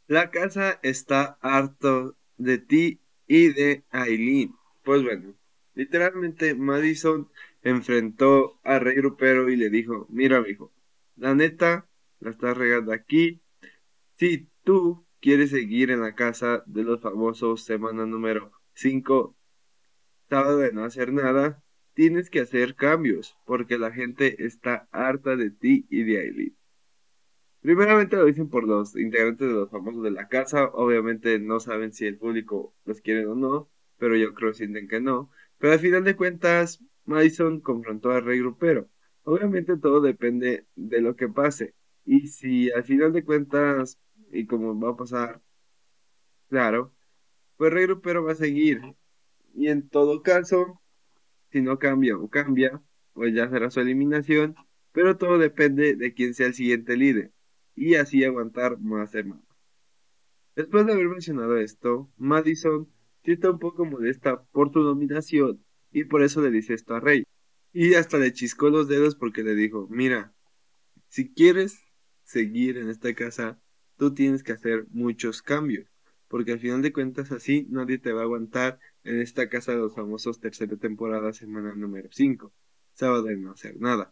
La casa está harto de ti y de Aileen. Pues bueno, literalmente Madison enfrentó a Rey Grupero y le dijo, mira, mijo, la neta, la estás regando aquí. Si tú quieres seguir en la casa de los famosos semana número 5, sábado de no hacer nada, tienes que hacer cambios, porque la gente está harta de ti y de Aileen. Primeramente lo dicen por los integrantes de los famosos de la casa. Obviamente no saben si el público los quiere o no, pero yo creo que sienten que no. Pero al final de cuentas, Madison confrontó a Rey Grupero. Obviamente todo depende de lo que pase. Y si al final de cuentas, y como va a pasar, claro, pues Rey Grupero va a seguir. Y en todo caso, si no cambia o cambia, pues ya será su eliminación. Pero todo depende de quién sea el siguiente líder. Y así aguantar más semanas. Después de haber mencionado esto, Madison sí está un poco molesta por su nominación y por eso le dice esto a Rey. Y hasta le chiscó los dedos porque le dijo, mira, si quieres seguir en esta casa, tú tienes que hacer muchos cambios, porque al final de cuentas así nadie te va a aguantar en esta casa de los famosos tercera temporada, semana número 5, sábado de no hacer nada.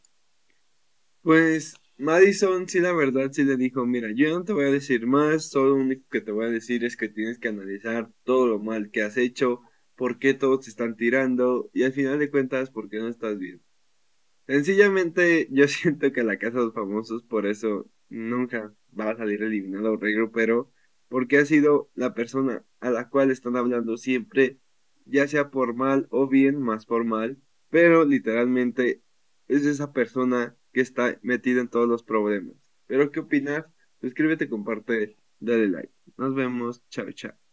Pues Madison, sí, la verdad, sí le dijo, mira, yo no te voy a decir más, solo lo único que te voy a decir es que tienes que analizar todo lo mal que has hecho, por qué todos te están tirando y al final de cuentas, por qué no estás bien. Sencillamente, yo siento que la Casa de los Famosos por eso nunca va a salir eliminado Rey Grupero, porque ha sido la persona a la cual están hablando siempre, ya sea por mal o bien, más por mal, pero literalmente es esa persona que está metida en todos los problemas. ¿Pero qué opinas? Suscríbete, comparte, dale like. Nos vemos, chao, chao.